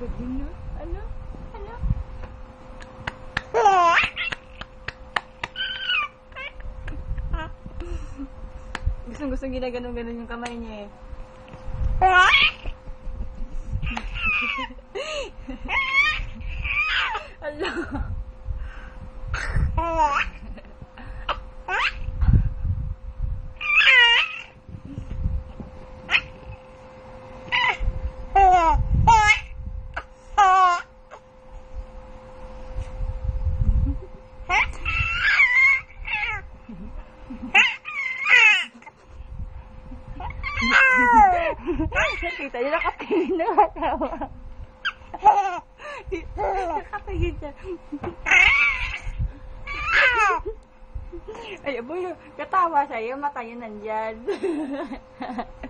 Kagina? Ano? Ano? Gustong ginaganon-ganon yung kamay niya eh. Ala. Kita niyo nakatingin na katawa. Nakatingin siya. Ay, aboy, katawa siya. Yung mata niya nandyan.